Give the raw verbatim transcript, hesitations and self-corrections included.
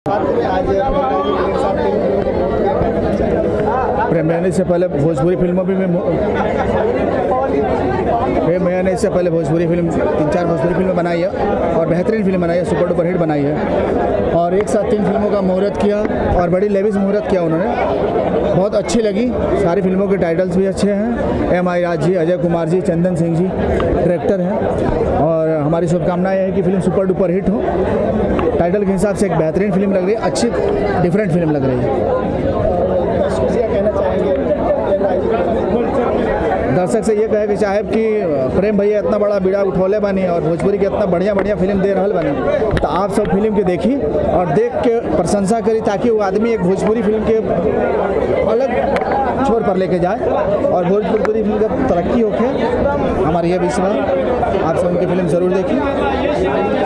प्रेम से पहले भोजपुरी फिल्मों भी में प्रेम मैंने इससे पहले भोजपुरी फिल्म तीन चार भोजपुरी फिल्में बनाई है और बेहतरीन फिल्म बनाई है, सुपर डुपर हिट बनाई है। और एक साथ तीन फिल्मों का मुहूर्त किया और बड़ी लेविश मुहूर्त किया उन्होंने, बहुत अच्छी लगी। सारी फिल्मों के टाइटल्स भी अच्छे हैं। एम आई राज जी, अजय कुमार जी, चंदन सिंह जी डायरेक्टर हैं और हमारी शुभकामनाएं है कि फिल्म सुपर डुपर हिट हो। टाइटल के हिसाब से एक बेहतरीन फिल्म लग रही है, अच्छी डिफरेंट फिल्म लग रही है। दर्शक से ये कहे कि चाहे कि प्रेम भैया इतना बड़ा बीड़ा उठौले बनी और भोजपुरी के इतना बढ़िया बढ़िया फिल्म दे रहल बनी, तो आप सब फिल्म के देखी और देख के प्रशंसा करी, ताकि वो आदमी एक भोजपुरी फिल्म के अलग छोर पर लेके जाए और भोजपुरी फिल्म का तरक्की होके। हमारी यह विश्वास, आप सब उनकी फिल्म ज़रूर देखी।